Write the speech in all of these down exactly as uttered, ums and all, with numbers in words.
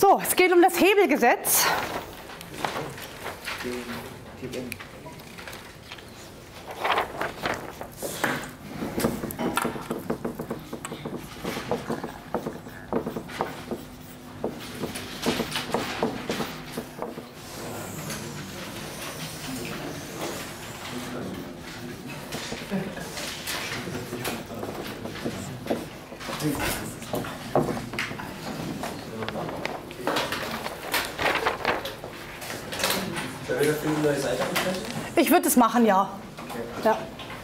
So, es geht um das Hebelgesetz. Ich würde es machen, ja. Ja.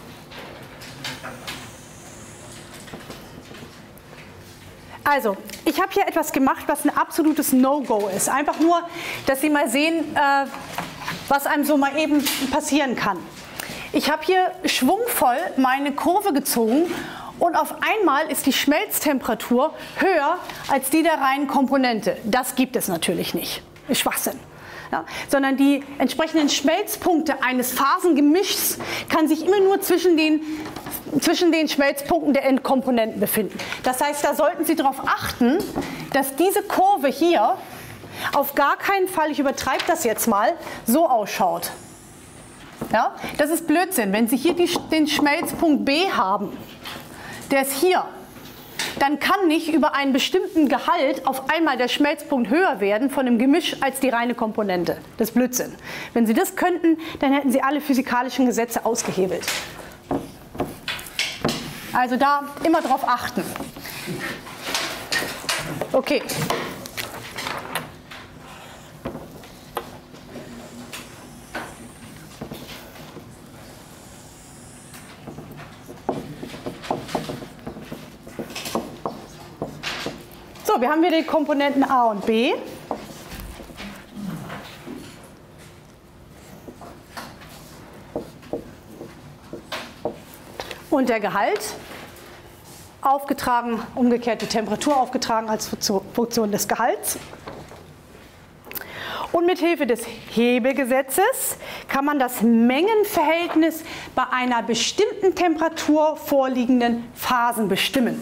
Also, ich habe hier etwas gemacht, was ein absolutes No-Go ist. Einfach nur, dass Sie mal sehen, äh, was einem so mal eben passieren kann. Ich habe hier schwungvoll meine Kurve gezogen und auf einmal ist die Schmelztemperatur höher als die der reinen Komponente. Das gibt es natürlich nicht. Ist Schwachsinn. Ja, sondern die entsprechenden Schmelzpunkte eines Phasengemischs kann sich immer nur zwischen den, zwischen den Schmelzpunkten der Endkomponenten befinden. Das heißt, da sollten Sie darauf achten, dass diese Kurve hier auf gar keinen Fall, ich übertreibe das jetzt mal, so ausschaut. Ja, das ist Blödsinn. Wenn Sie hier die, den Schmelzpunkt B haben, der ist hier, dann kann nicht über einen bestimmten Gehalt auf einmal der Schmelzpunkt höher werden von dem Gemisch als die reine Komponente. Das ist Blödsinn. Wenn Sie das könnten, dann hätten Sie alle physikalischen Gesetze ausgehebelt. Also da immer drauf achten. Okay. So, wir haben hier die Komponenten A und B. Und der Gehalt, aufgetragen, umgekehrt die Temperatur aufgetragen als Funktion des Gehalts. Und mit Hilfe des Hebelgesetzes kann man das Mengenverhältnis bei einer bestimmten Temperatur vorliegenden Phasen bestimmen.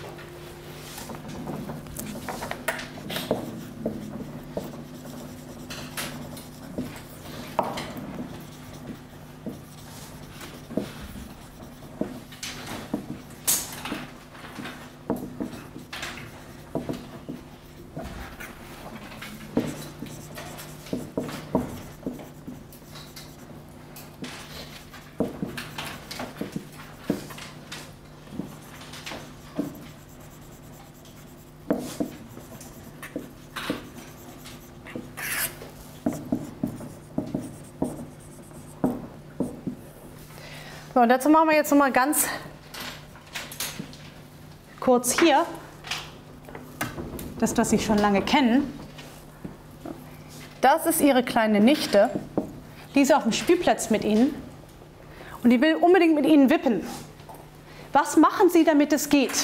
So, und dazu machen wir jetzt noch mal ganz kurz hier, das, was Sie schon lange kennen. Das ist Ihre kleine Nichte, die ist auf dem Spielplatz mit Ihnen und die will unbedingt mit Ihnen wippen. Was machen Sie, damit es geht?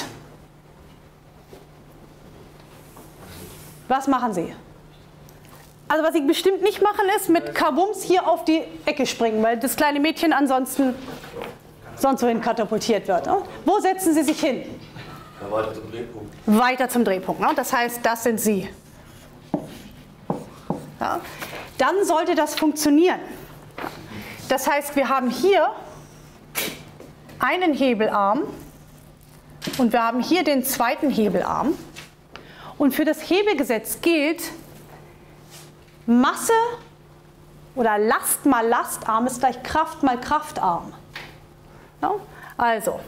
Was machen Sie? Also was Sie bestimmt nicht machen, ist mit Kabums hier auf die Ecke springen, weil das kleine Mädchen ansonsten sonst wohin katapultiert wird. Ne? Wo setzen Sie sich hin? Ja, weiter zum Drehpunkt. Weiter zum Drehpunkt. Ne? Das heißt, das sind Sie. Ja? Dann sollte das funktionieren. Das heißt, wir haben hier einen Hebelarm und wir haben hier den zweiten Hebelarm. Und für das Hebelgesetz gilt, Masse oder Last mal Lastarm ist gleich Kraft mal Kraftarm. Ja? Also,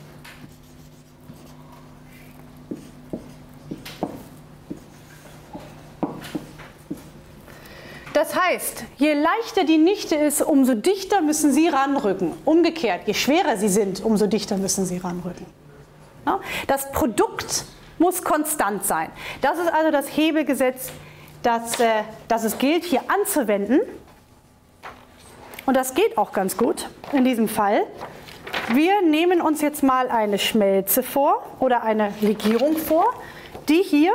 das heißt, je leichter die Nichte ist, umso dichter müssen Sie ranrücken. Umgekehrt, je schwerer sie sind, umso dichter müssen Sie ranrücken. Ja? Das Produkt muss konstant sein. Das ist also das Hebelgesetz, das, äh, das es gilt hier anzuwenden. Und das geht auch ganz gut in diesem Fall. Wir nehmen uns jetzt mal eine Schmelze vor oder eine Legierung vor, die hier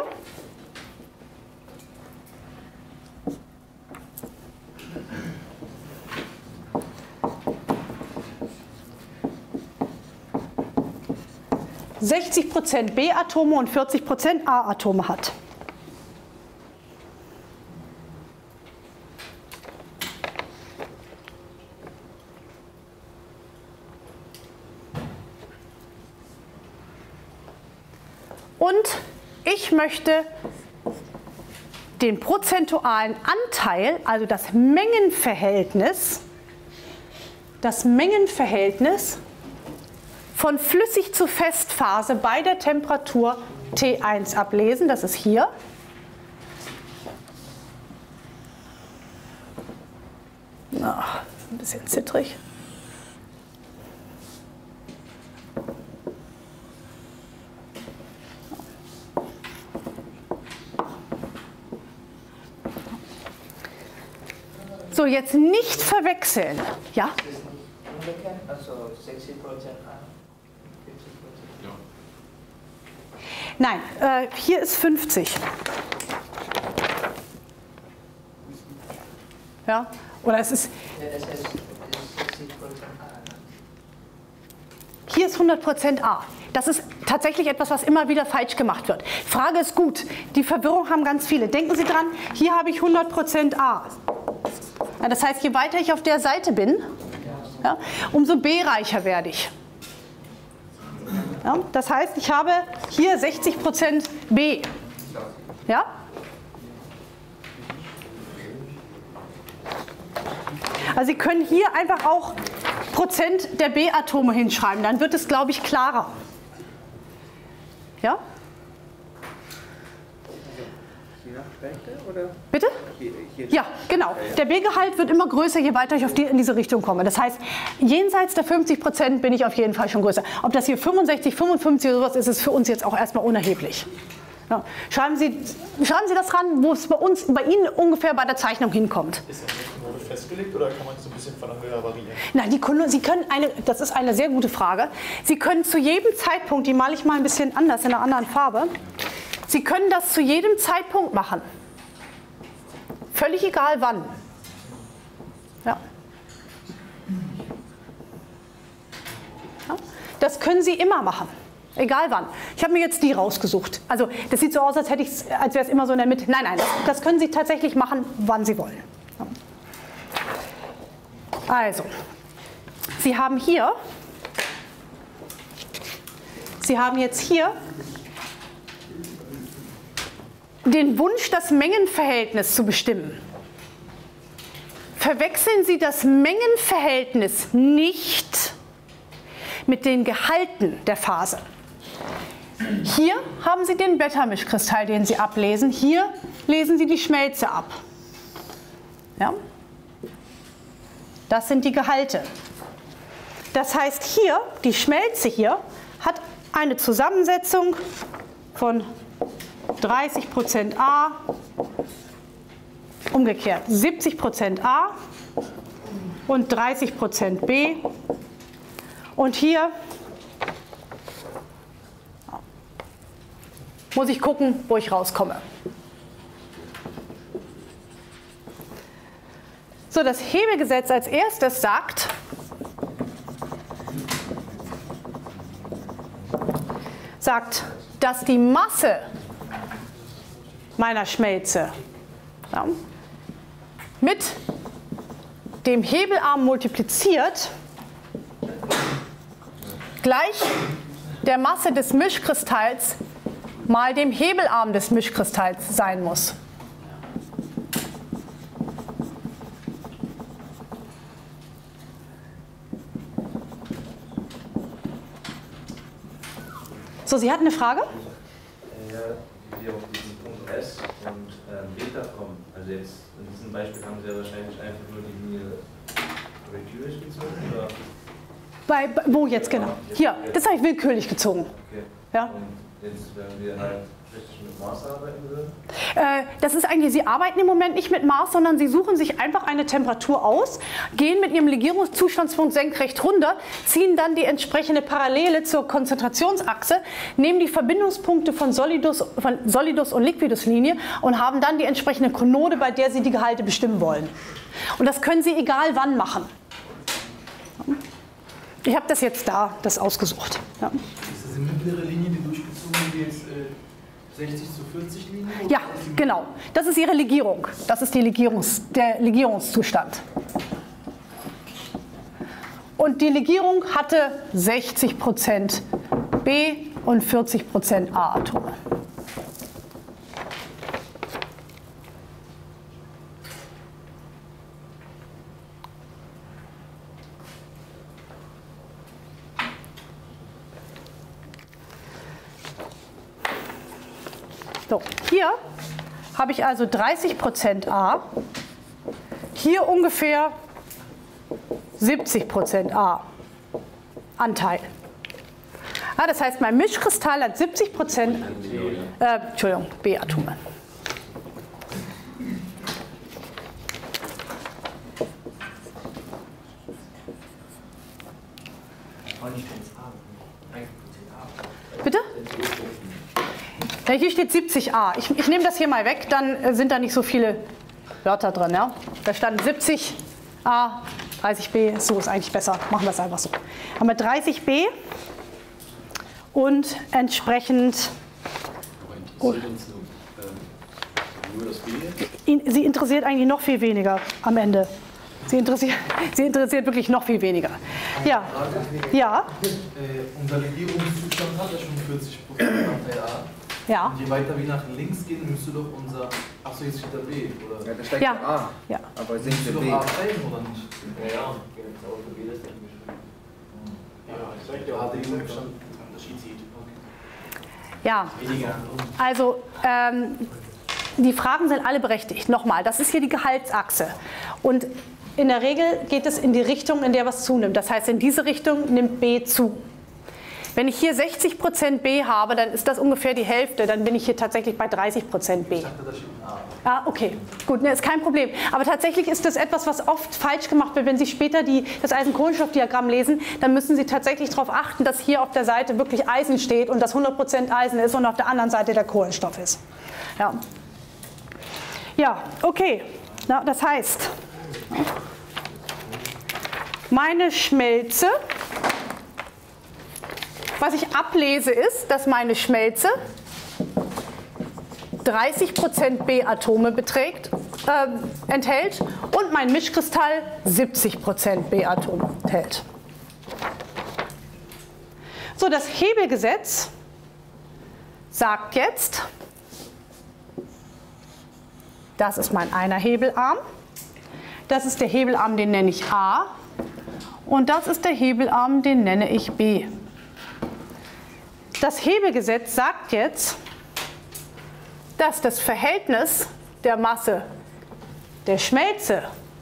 sechzig Prozent B-Atome und vierzig Prozent A-Atome hat. und ich möchte den prozentualen Anteil, also das Mengenverhältnis, das Mengenverhältnis von flüssig zu Festphase bei der Temperatur T eins ablesen. Das ist hier. Ach, ein bisschen zittrig. So, jetzt nicht verwechseln. Ja? Also sechzig Prozent an, fünfzig Prozent. Nein, äh, hier ist fünfzig. Ja? Oder es ist. Ja, das heißt, sechzig Prozent A. Hier ist hundert Prozent A. Das ist tatsächlich etwas, was immer wieder falsch gemacht wird. Frage ist gut. Die Verwirrung haben ganz viele. Denken Sie dran, hier habe ich hundert Prozent A. Ja, das heißt, je weiter ich auf der Seite bin, ja, umso B-reicher werde ich. Ja, das heißt, ich habe hier sechzig Prozent B. Ja? Also Sie können hier einfach auch Prozent der B-Atome hinschreiben, dann wird es, glaube ich, klarer. Ja? Bitte? Ja, genau. Der B-Gehalt wird immer größer, je weiter ich auf die, in diese Richtung komme. Das heißt, jenseits der fünfzig Prozent bin ich auf jeden Fall schon größer. Ob das hier fünfundsechzig, fünfundfünfzig oder sowas ist, ist für uns jetzt auch erstmal unerheblich. Ja. Schreiben Sie, schreiben Sie das ran, wo es bei uns, bei Ihnen ungefähr bei der Zeichnung hinkommt. Ist das Kommode festgelegt oder kann man so ein bisschen von der Höhe variieren? Nein, die Kono, Sie können eine, das ist eine sehr gute Frage. Sie können zu jedem Zeitpunkt, die male ich mal ein bisschen anders in einer anderen Farbe, Sie können das zu jedem Zeitpunkt machen. Völlig egal wann. Ja. Ja. Das können Sie immer machen. Egal wann. Ich habe mir jetzt die rausgesucht. Also das sieht so aus, als, hätte ich's, als wäre es immer so in der Mitte. Nein, nein, das, das können Sie tatsächlich machen, wann Sie wollen. Ja. Also, Sie haben hier, Sie haben jetzt hier den Wunsch, das Mengenverhältnis zu bestimmen. Verwechseln Sie das Mengenverhältnis nicht mit den Gehalten der Phase. Hier haben Sie den Beta-Mischkristall, den Sie ablesen. Hier lesen Sie die Schmelze ab. Ja? Das sind die Gehalte. Das heißt, hier, die Schmelze hier, hat eine Zusammensetzung von dreißig Prozent A, umgekehrt siebzig Prozent A und dreißig Prozent B. Und hier muss ich gucken, wo ich rauskomme. So, das Hebegesetz als erstes sagt, sagt, dass die Masse meiner Schmelze ja, mit dem Hebelarm multipliziert gleich der Masse des Mischkristalls mal dem Hebelarm des Mischkristalls sein muss. So, Sie hatten eine Frage? Ja, wie wir auf diesen Punkt S und ähm, Beta kommen. Also jetzt in diesem Beispiel haben Sie ja wahrscheinlich einfach nur die Linie willkürlich gezogen, oder? Bei, bei, wo jetzt genau? Hier, das habe ich willkürlich gezogen. Okay. Ja. Und jetzt, wenn wir halt richtig mit Maß arbeiten würden? Äh, das ist eigentlich, Sie arbeiten im Moment nicht mit Maß, sondern Sie suchen sich einfach eine Temperatur aus, gehen mit Ihrem Legierungszustandspunkt senkrecht runter, ziehen dann die entsprechende Parallele zur Konzentrationsachse, nehmen die Verbindungspunkte von Solidus, von Solidus und Liquidus-Linie und haben dann die entsprechende Konode, bei der Sie die Gehalte bestimmen wollen. Und das können Sie egal wann machen. Ich habe das jetzt da, das ausgesucht. Ja. Ist das eine mittlere Linie, die durchgezogen wird, jetzt äh, sechzig zu vierzig Linie? Ja, genau. Das ist Ihre Legierung. Das ist die Legierungs, der Legierungszustand. Und die Legierung hatte sechzig Prozent B und vierzig Prozent A-Atome. So, hier habe ich also dreißig Prozent A, hier ungefähr siebzig Prozent A-Anteil. Ja, das heißt, mein Mischkristall hat siebzig Prozent äh, Entschuldigung, B-Atome. Bitte? Ja, hier steht siebzig A. Ich, ich nehme das hier mal weg, dann sind da nicht so viele Wörter drin. Ja? Da stand siebzig A, dreißig B, so ist eigentlich besser. Machen wir es einfach so. Haben wir dreißig B und entsprechend. Oh, sie interessiert eigentlich noch viel weniger am Ende. Sie interessiert, sie interessiert wirklich noch viel weniger. Ja. Ja. Äh, unser Legierungszustand hat ja schon vierzig Prozent Anteil A. Ja. Und je weiter wir nach links gehen, müsste doch unser. Achso, jetzt steht da B, oder? Ja, da steht ja. A. Ja. Aber sind Müsste wir doch B? A sein, oder nicht? Ja, ja, aber für B ist nicht beschrieben. Ja, ich da hat der Junge schon Unterschied sieht. Ja. Weniger. Also ähm, die Fragen sind alle berechtigt. Nochmal, das ist hier die Gehaltsachse. Und in der Regel geht es in die Richtung, in der was zunimmt. Das heißt, in diese Richtung nimmt B zu. Wenn ich hier sechzig Prozent B habe, dann ist das ungefähr die Hälfte. Dann bin ich hier tatsächlich bei dreißig Prozent B. Ich dachte, da steht A. Ah, okay. Gut, ne, ist kein Problem. Aber tatsächlich ist das etwas, was oft falsch gemacht wird. Wenn Sie später die, das Eisen-Kohlenstoff-Diagramm lesen, dann müssen Sie tatsächlich darauf achten, dass hier auf der Seite wirklich Eisen steht und das hundert Prozent Eisen ist und auf der anderen Seite der Kohlenstoff ist. Ja, ja, okay. Na, das heißt, meine Schmelze, was ich ablese, ist, dass meine Schmelze dreißig Prozent B-Atome beträgt, äh, enthält und mein Mischkristall siebzig Prozent B-Atome enthält. So, das Hebelgesetz sagt jetzt, das ist mein einer Hebelarm, das ist der Hebelarm, den nenne ich A und das ist der Hebelarm, den nenne ich B. Das Hebelgesetz sagt jetzt, dass das Verhältnis der Masse der Schmelze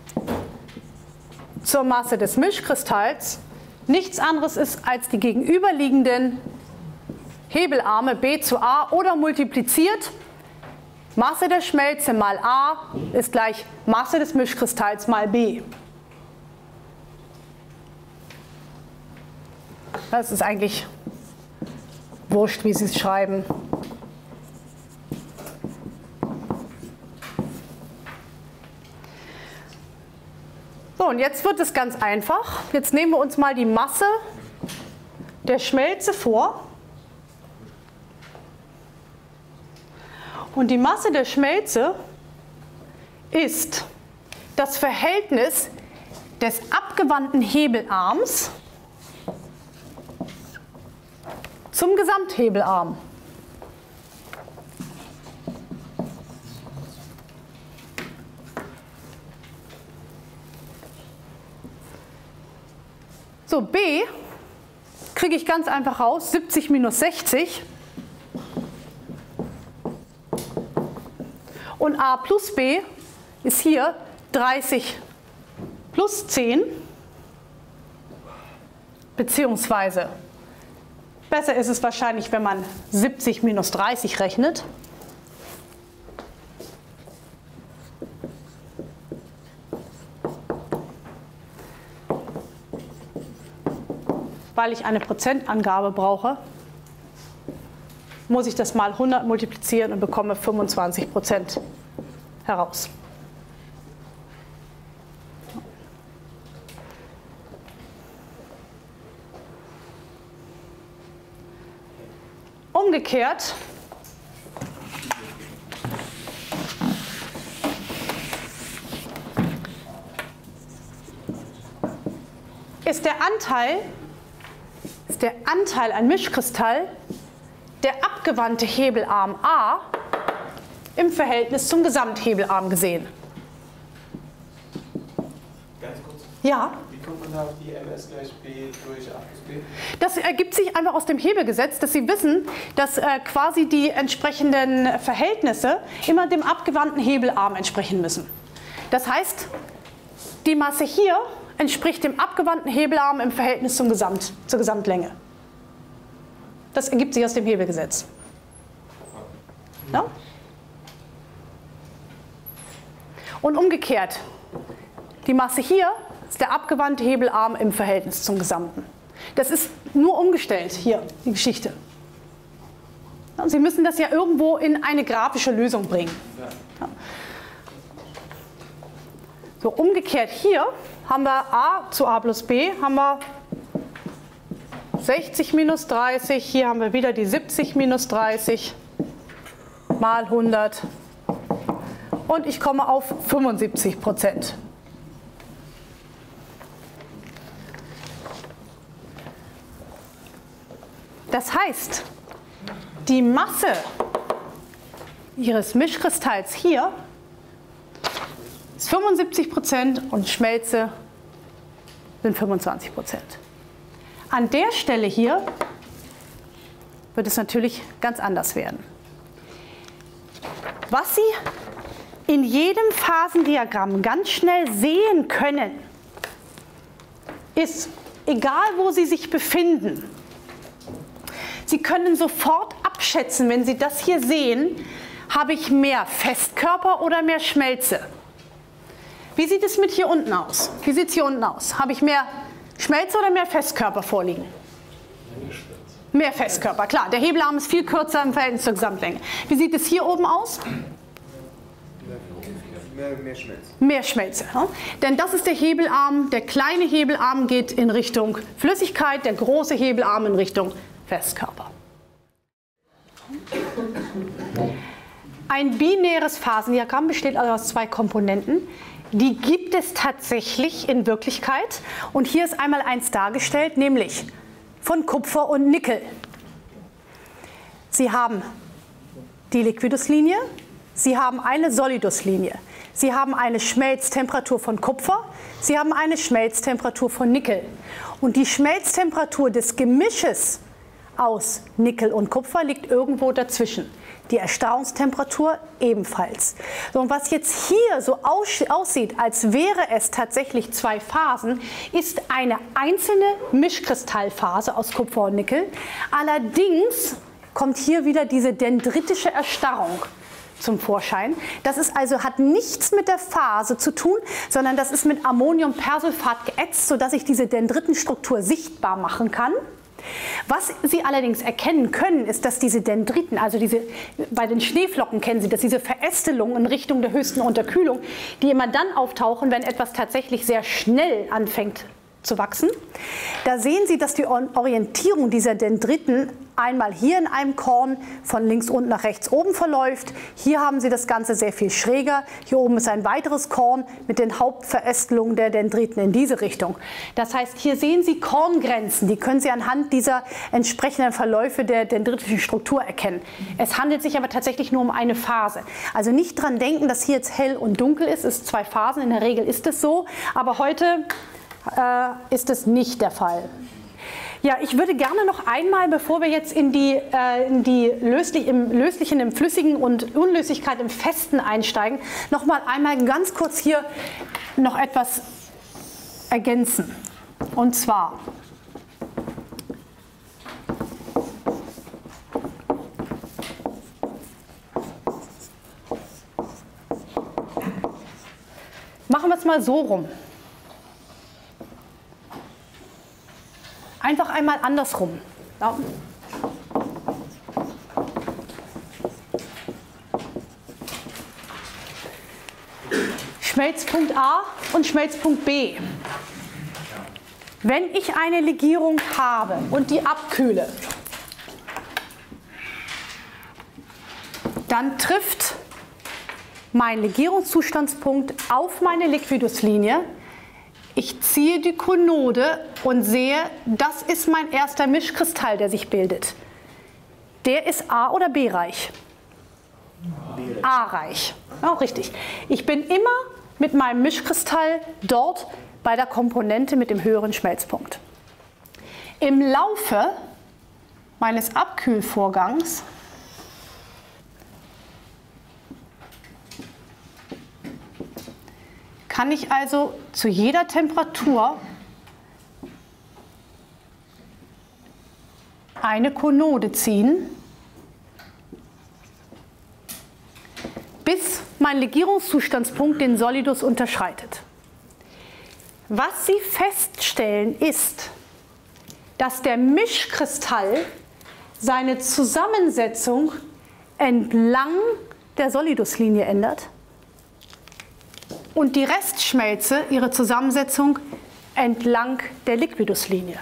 zur Masse des Mischkristalls nichts anderes ist als die gegenüberliegenden Hebelarme B zu A oder multipliziert Masse der Schmelze mal A ist gleich Masse des Mischkristalls mal B. Das ist eigentlich wurscht, wie Sie es schreiben. So, und jetzt wird es ganz einfach. Jetzt nehmen wir uns mal die Masse der Schmelze vor. Und die Masse der Schmelze ist das Verhältnis des abgewandten Hebelarms zum Gesamthebelarm. So, B kriege ich ganz einfach raus, siebzig minus sechzig. Und A plus B ist hier dreißig plus zehn, beziehungsweise besser ist es wahrscheinlich, wenn man siebzig minus dreißig rechnet. Weil ich eine Prozentangabe brauche, muss ich das mal hundert multiplizieren und bekomme fünfundzwanzig Prozent heraus. Umgekehrt ist der Anteil der Anteil an Mischkristall der abgewandte Hebelarm A im Verhältnis zum Gesamthebelarm gesehen. Ganz kurz. Ja. Wie kommt man da auf die M S gleich B durch A plus B? Das ergibt sich einfach aus dem Hebegesetz, dass Sie wissen, dass äh, quasi die entsprechenden Verhältnisse immer dem abgewandten Hebelarm entsprechen müssen. Das heißt, die Masse hier entspricht dem abgewandten Hebelarm im Verhältnis zum Gesamt, zur Gesamtlänge. Das ergibt sich aus dem Hebegesetz. Ja? Und umgekehrt, die Masse hier ist der abgewandte Hebelarm im Verhältnis zum Gesamten. Das ist nur umgestellt hier, die Geschichte. Und Sie müssen das ja irgendwo in eine grafische Lösung bringen. Ja. So, umgekehrt hier haben wir A zu A plus B, haben wir sechzig minus dreißig, hier haben wir wieder die siebzig minus dreißig mal hundert und ich komme auf fünfundsiebzig Prozent. Das heißt, die Masse Ihres Mischkristalls hier ist fünfundsiebzig Prozent und Schmelze sind fünfundzwanzig Prozent. An der Stelle hier wird es natürlich ganz anders werden. Was Sie in jedem Phasendiagramm ganz schnell sehen können, ist, egal wo Sie sich befinden, Sie können sofort abschätzen, wenn Sie das hier sehen, habe ich mehr Festkörper oder mehr Schmelze? Wie sieht es mit hier unten aus? Wie sieht es hier unten aus? Habe ich mehr Schmelze oder mehr Festkörper vorliegen? Mehr Festkörper, klar. Der Hebelarm ist viel kürzer im Verhältnis zur Gesamtlänge. Wie sieht es hier oben aus? Mehr, mehr Schmelze. Mehr Schmelze. Ja? Denn das ist der Hebelarm. Der kleine Hebelarm geht in Richtung Flüssigkeit, der große Hebelarm in Richtung Festkörper. Ein binäres Phasendiagramm besteht also aus zwei Komponenten. Die gibt es tatsächlich in Wirklichkeit. Und hier ist einmal eins dargestellt, nämlich von Kupfer und Nickel. Sie haben die Liquiduslinie, Sie haben eine Soliduslinie. Sie haben eine Schmelztemperatur von Kupfer, Sie haben eine Schmelztemperatur von Nickel. Und die Schmelztemperatur des Gemisches aus Nickel und Kupfer liegt irgendwo dazwischen. Die Erstarrungstemperatur ebenfalls. So, und was jetzt hier so aussieht, als wäre es tatsächlich zwei Phasen, ist eine einzelne Mischkristallphase aus Kupfer und Nickel. Allerdings kommt hier wieder diese dendritische Erstarrung zum Vorschein. Das ist also, hat nichts mit der Phase zu tun, sondern das ist mit Ammoniumpersulfat geätzt, sodass ich diese Dendritenstruktur sichtbar machen kann. Was Sie allerdings erkennen können, ist, dass diese Dendriten, also diese, bei den Schneeflocken kennen Sie, dass diese Verästelungen in Richtung der höchsten Unterkühlung, die immer dann auftauchen, wenn etwas tatsächlich sehr schnell anfängt zu wachsen. Da sehen Sie, dass die Orientierung dieser Dendriten einmal hier in einem Korn von links unten nach rechts oben verläuft. Hier haben Sie das Ganze sehr viel schräger. Hier oben ist ein weiteres Korn mit den Hauptverästelungen der Dendriten in diese Richtung. Das heißt, hier sehen Sie Korngrenzen. Die können Sie anhand dieser entsprechenden Verläufe der dendritischen Struktur erkennen. Es handelt sich aber tatsächlich nur um eine Phase. Also nicht dran denken, dass hier jetzt hell und dunkel ist. Es sind zwei Phasen. In der Regel ist es so. Aber heute äh, ist es nicht der Fall. Ja, ich würde gerne noch einmal, bevor wir jetzt in die, äh, in die löslich, im Löslichen, im Flüssigen und Unlöslichkeit im Festen einsteigen, noch mal einmal ganz kurz hier noch etwas ergänzen. Und zwar machen wir es mal so rum. Einfach einmal andersrum. Ja. Schmelzpunkt A und Schmelzpunkt B. Wenn ich eine Legierung habe und die abkühle, dann trifft mein Legierungszustandspunkt auf meine Liquiduslinie. Ich ziehe die Konode und sehe, das ist mein erster Mischkristall, der sich bildet. Der ist A- oder B-reich? A-reich. Auch richtig. Ich bin immer mit meinem Mischkristall dort bei der Komponente mit dem höheren Schmelzpunkt. Im Laufe meines Abkühlvorgangs kann ich also zu jeder Temperatur eine Konode ziehen, bis mein Legierungszustandspunkt den Solidus unterschreitet. Was Sie feststellen ist, dass der Mischkristall seine Zusammensetzung entlang der Soliduslinie ändert und die Restschmelze ihre Zusammensetzung entlang der Liquiduslinie.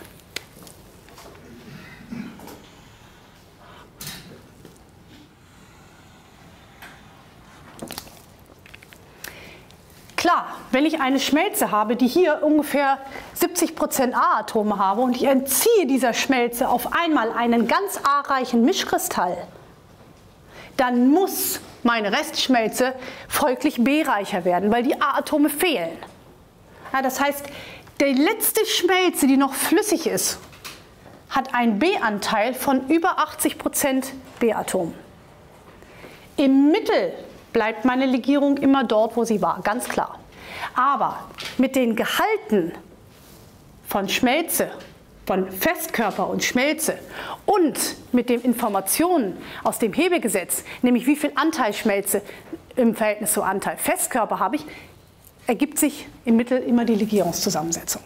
Klar, wenn ich eine Schmelze habe, die hier ungefähr siebzig Prozent A-Atome habe und ich entziehe dieser Schmelze auf einmal einen ganz A-reichen Mischkristall, dann muss meine Restschmelze folglich B-reicher werden, weil die A-Atome fehlen. Ja, das heißt, die letzte Schmelze, die noch flüssig ist, hat einen B-Anteil von über achtzig Prozent B-Atomen. Im Mittel bleibt meine Legierung immer dort, wo sie war, ganz klar. Aber mit den Gehalten von Schmelze, von Festkörper und Schmelze und mit den Informationen aus dem Hebegesetz, nämlich wie viel Anteil Schmelze im Verhältnis zu Anteil Festkörper habe ich, ergibt sich im Mittel immer die Legierungszusammensetzung.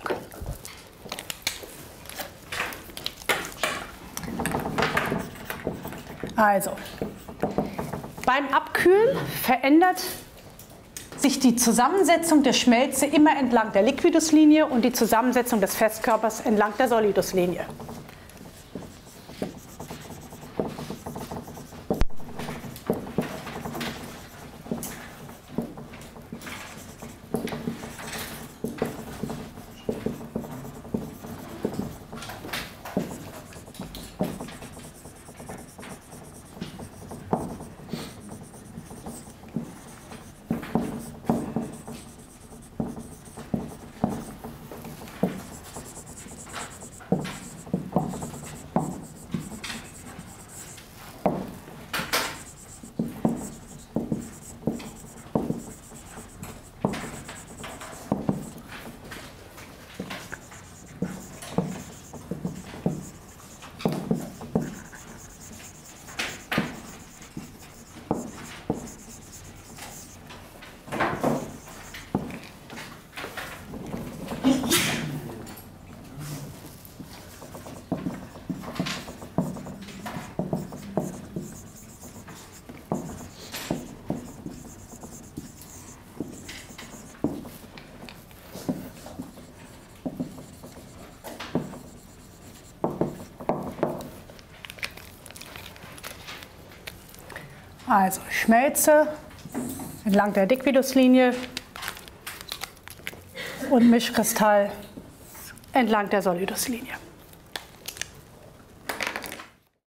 Also, beim Abkühlen verändert sich die Zusammensetzung der Schmelze immer entlang der Liquiduslinie und die Zusammensetzung des Festkörpers entlang der Soliduslinie. Also Schmelze entlang der Liquiduslinie und Mischkristall entlang der Soliduslinie.